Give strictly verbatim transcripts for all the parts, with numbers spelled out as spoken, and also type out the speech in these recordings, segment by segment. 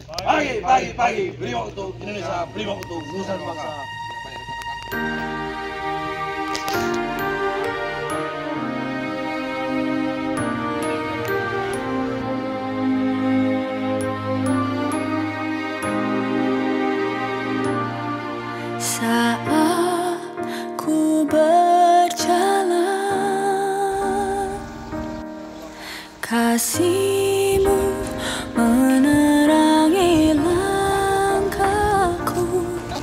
Pagi, pagi, pagi, beri waktu Indonesia, beri waktu nusa dan bangsa. Saat ku berjalan, kasih-Mu menerangi langkahku.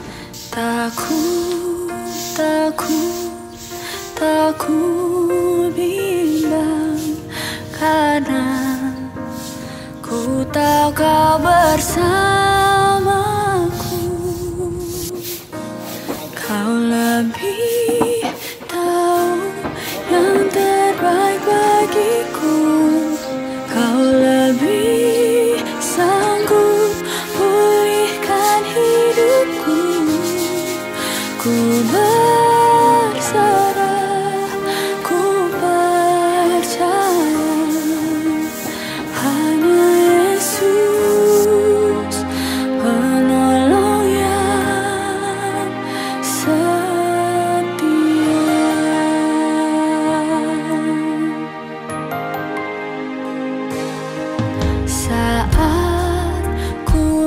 Takut, takut, takut bimbang, karena ku tahu Kau bersamaku. Kau lebih tahu yang terbaik bagiku. Kau lebih sanggup pulihkan hidupku. Ku berserah, ku percaya, hanya Yesus penolong yang setia. Saat ku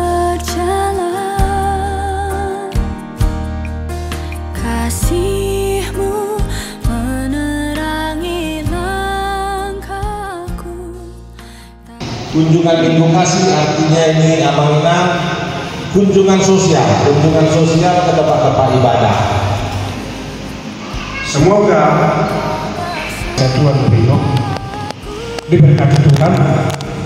berjalan, kasih-Mu menerangi langkahku. Kunjungan edukasi artinya ini amanah kunjungan sosial, kunjungan sosial ke tempat-tempat ibadah. Semoga Tuhan Bino diberkati Tuhan